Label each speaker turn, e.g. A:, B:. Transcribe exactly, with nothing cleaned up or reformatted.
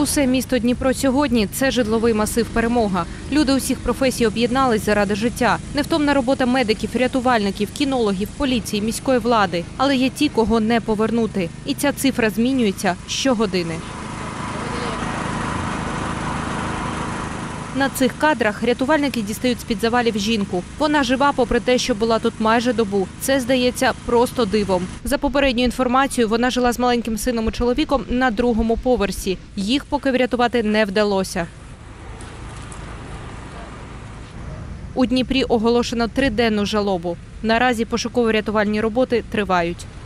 A: Усе місто Дніпро сьогодні – це житловий масив «Перемога». Люди усіх професій об'єднались заради життя. Невтомна робота медиків, рятувальників, кінологів, поліції, міської влади. Але є ті, кого не повернути. І ця цифра змінюється щогодини. На цих кадрах рятувальники дістають з-під завалів жінку. Вона жива, попри те, що була тут майже добу. Це, здається, просто дивом. За попередньою інформацією, вона жила з маленьким сином і чоловіком на другому поверсі. Їх поки врятувати не вдалося. У Дніпрі оголошено триденну жалобу. Наразі пошуково-рятувальні роботи тривають.